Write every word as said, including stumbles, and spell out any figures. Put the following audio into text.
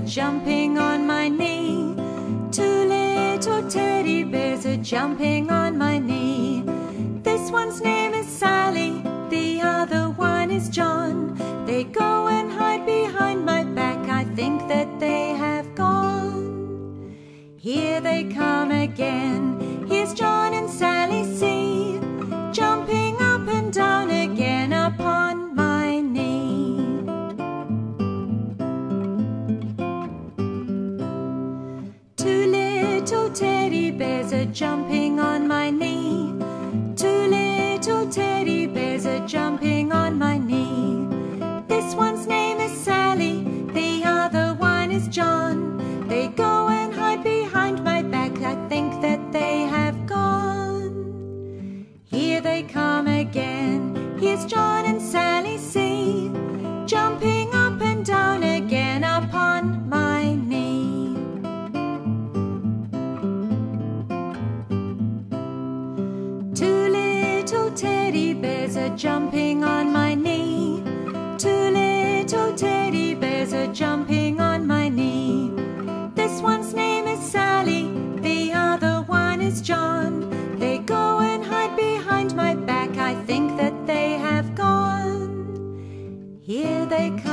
jumping on my knee. Two little teddy bears are jumping on my knee. This one's name is Sally, the other one is John. They go and hide behind my back, I think that they have gone. Here they come again, here's John and Sally, see, jumping up and down again upon my knee. Two little teddy bears are jumping on my knee. Two little teddy bears are jumping on my knee. This one's name is Sally, the other one is John. They go and hide behind my back, I think that they have gone. Here they come again, here's John and Sally, see, jumping up and down again upon my knee. Two little teddy bears are jumping on my knee. Two little teddy bears are jumping on my knee. This one's name is Sally, the other one is John. They go and hide behind my back, I think that they have gone. Here they come